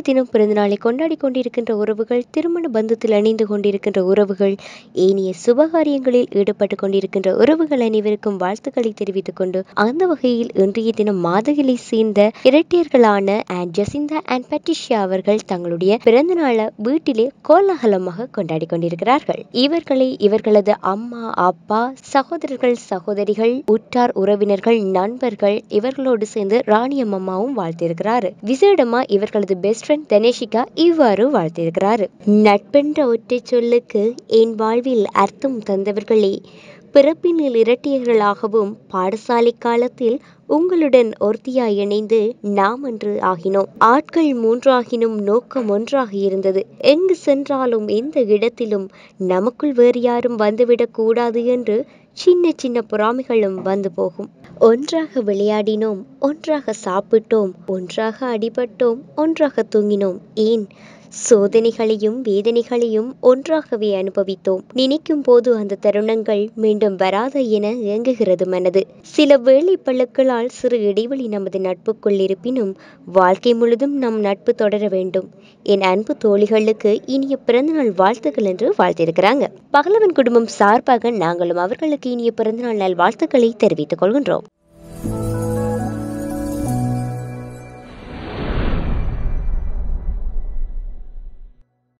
தினம் பிறந்தநாளை கொண்டாடி கொண்டிருக்கின்ற உறவுகள், திருமண பந்தத்தில் இணைந்து கொண்டிருக்கின்ற உறவுகள், ஏனைய சுபகாரியங்களில் ஈடுபட்டு கொண்டிருக்கின்ற உறவுகள் அனைவருக்கும் வாழ்த்துக்களை தெரிவித்துக் கொண்டு, அந்த வகையில் இன்றைய தினம் மாதகிலை சேர்ந்த இரட்டையர்களான ஜெசிந்தா அண்ட் பட்டிஷியா அவர்கள் தங்களுடைய பிறந்த நாளை வீட்டிலே கோலாகலமாக கொண்டாடி கொண்டிருக்கிறார்கள். இவர்களை இவர்களது அம்மா, அப்பா, சகோதரர்கள், சகோதரிகள், உற்றார் உறவினர்கள், நண்பர்கள் இவர்களோடு சேர்ந்து ராணியம் அம்மாவும் வாழ்த்திருக்கிறாரு. விசேடமா இவர்களது பெஸ்ட் ஃப்ரெண்ட் தனேஷிகா இவ்வாறு வாழ்த்திருக்கிறாரு. நட்பென்ற ஒற்றை சொல்லுக்கு என் வாழ்வில் அர்த்தம் தந்தவர்களே, பிறப்பினில் இரட்டையர்களாகவும் பாடசாலை காலத்தில் உங்களுடன் ஒருத்தியாய் இணைந்து நாம் ஒன்று ஆகினோம். ஆட்கள் மூன்றாகினும் நோக்கம் ஒன்றாக இருந்தது. எங்கு சென்றாலும் எந்த இடத்திலும் நமக்குள் வேறு யாரும் வந்துவிடக் கூடாது என்று சின்ன சின்ன பொறாமைகளும் வந்து போகும். ஒன்றாக விளையாடினோம், ஒன்றாக சாப்பிட்டோம், ஒன்றாக அடிபட்டோம், ஒன்றாக தூங்கினோம். ஏன் சோதனைகளையும் வேதனைகளையும் ஒன்றாகவே அனுபவித்தோம். நினைக்கும் போது அந்த தருணங்கள் மீண்டும் வராத என இயங்குகிறது மனது. சில வேளை பழுக்களால் சிறு இடைவெளி நமது நட்புக்குள் இருப்பினும் வாழ்க்கை முழுதும் நம் நட்பு தொடர வேண்டும். என் அன்பு தோழிகளுக்கு இனிய பிறந்தநாள் வாழ்த்துக்கள் என்று வாழ்த்திருக்கிறாங்க. பகலவன் குடும்பம் சார்பாக நாங்களும் அவர்களுக்கு இனிய பிறந்தநாள் நல் வாழ்த்துக்களை தெரிவித்துக் கொள்கின்றோம்.